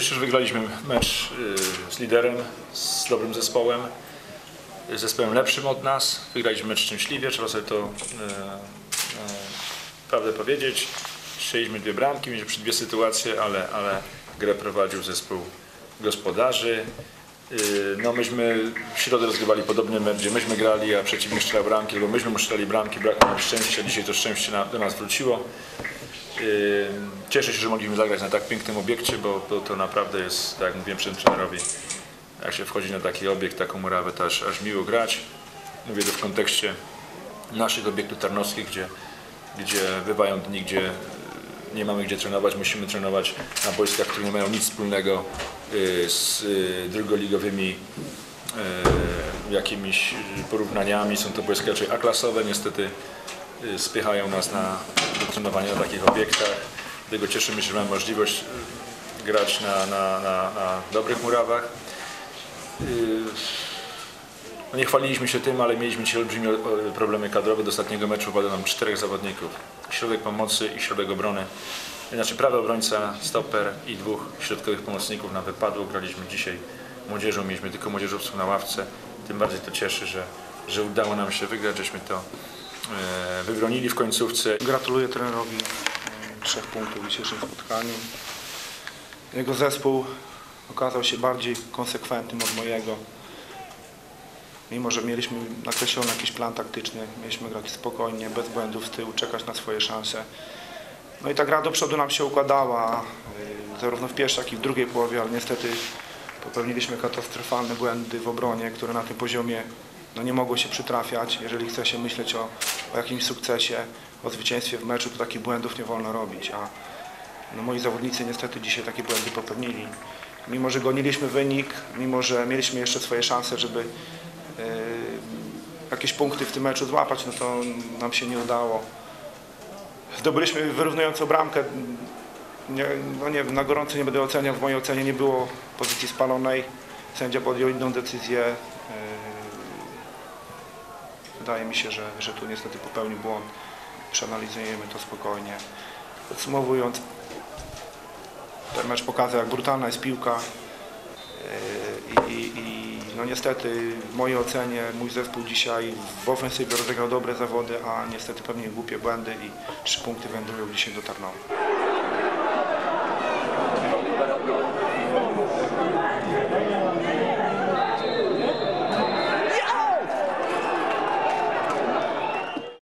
Cieszę się, że wygraliśmy mecz z liderem, z dobrym zespołem lepszym od nas. Wygraliśmy mecz szczęśliwie, trzeba sobie to prawdę powiedzieć. Strzeliśmy 2 bramki, mieliśmy przy 2 sytuacje, ale grę prowadził zespół gospodarzy. No myśmy w środę rozgrywali podobny mecz, gdzie myśmy grali, a przeciwnik strzelał bramki, albo myśmy mu strzelali bramki, brakło nam szczęścia. Dzisiaj to szczęście do nas wróciło. Cieszę się, że mogliśmy zagrać na tak pięknym obiekcie, bo to naprawdę jest, tak jak mówiłem przed trenerowi, jak się wchodzi na taki obiekt, taką murawę, to aż miło grać. Mówię to w kontekście naszych obiektów tarnowskich, gdzie bywają dni, gdzie nie mamy gdzie trenować, musimy trenować na boiskach, które nie mają nic wspólnego z drugoligowymi jakimiś porównaniami. Są to boiska raczej A-klasowe, niestety spychają nas do trenowania na takich obiektach. Dlatego cieszymy się, że mamy możliwość grać na dobrych murawach. No nie chwaliliśmy się tym, ale mieliśmy dzisiaj olbrzymie problemy kadrowe. Do ostatniego meczu padło nam 4 zawodników. Środek pomocy i środek obrony. Znaczy prawy obrońca, stoper i 2 środkowych pomocników nam wypadło. Graliśmy dzisiaj młodzieżą, mieliśmy tylko młodzieżowców na ławce. Tym bardziej to cieszy, że udało nam się wygrać, żeśmy to wybronili w końcówce. Gratuluję trenerowi 3 punktów w dzisiejszym spotkaniu. Jego zespół okazał się bardziej konsekwentnym od mojego. Mimo że mieliśmy nakreślony jakiś plan taktyczny, mieliśmy grać spokojnie, bez błędów z tyłu, czekać na swoje szanse. No i ta gra do przodu nam się układała, zarówno w pierwszej, jak i w drugiej połowie, ale niestety popełniliśmy katastrofalne błędy w obronie, które na tym poziomie nie mogły się przytrafiać. Jeżeli chce się myśleć o jakimś sukcesie, o zwycięstwie w meczu, to takich błędów nie wolno robić, a moi zawodnicy niestety dzisiaj takie błędy popełnili. Mimo że goniliśmy wynik, mimo że mieliśmy jeszcze swoje szanse, żeby jakieś punkty w tym meczu złapać, no to nam się nie udało. Zdobyliśmy wyrównującą bramkę. Na gorąco nie będę oceniał, w mojej ocenie nie było pozycji spalonej. Sędzia podjął inną decyzję. Wydaje mi się, że tu niestety popełnił błąd. Przeanalizujemy to spokojnie. Podsumowując, ten mecz pokazał, jak brutalna jest piłka. No niestety w mojej ocenie mój zespół dzisiaj w ofensywie rozegrał dobre zawody, a niestety pewnie głupie błędy i 3 punkty wędrują dzisiaj do Tarnowa.